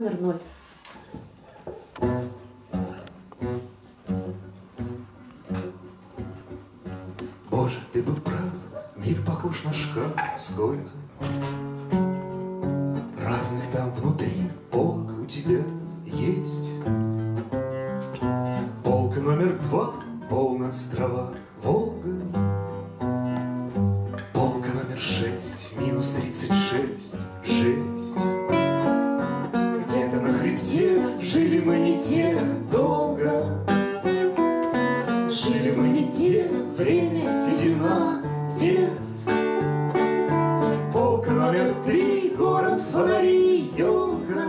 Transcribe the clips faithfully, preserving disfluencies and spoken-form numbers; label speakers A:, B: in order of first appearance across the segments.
A: Номер ноль.
B: Боже, ты был прав, мир похож на шкаф. Сколько разных там внутри полок у тебя есть. Полка номер два, полна острова Волга. Полка номер шесть, минус тридцать шесть, жесть. Где-то на хребте жили мы не те долго. Жили мы не те, время, седина, вес. Полка номер три, город, фонари, елка.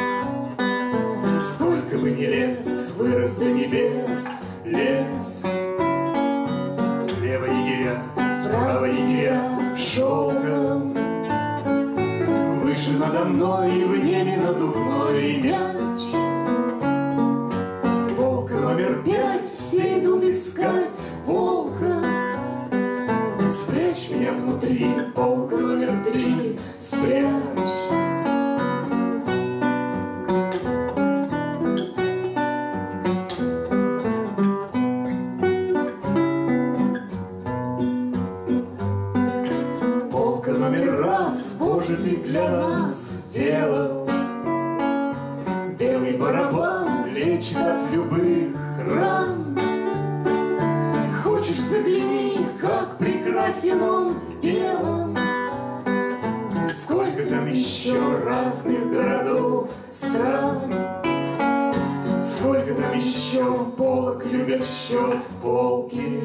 B: Сколько бы ни лес, вырос до небес лес. Слева егеря, справа егеря, шелком. Выше надо мной, в небе надувной мяч. Полка номер пять, все идут искать волка. Спрячь меня внутри, полка номер три, спрячь. Полка номер раз, Боже, ты для нас сделал. Белый барабан лечит от любых ран. Хочешь, загляни, как прекрасен он в белом. Сколько там еще разных городов, стран. Сколько там еще полок любят в счет полки.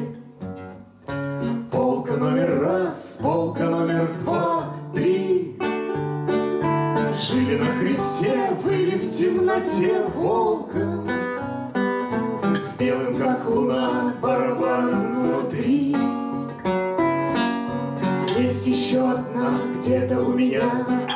B: Полка номер раз, полка номер два, три. Жили на хребте, выли в темноте волком. С белым, как луна, барабаном внутри. Есть еще одна где-то у меня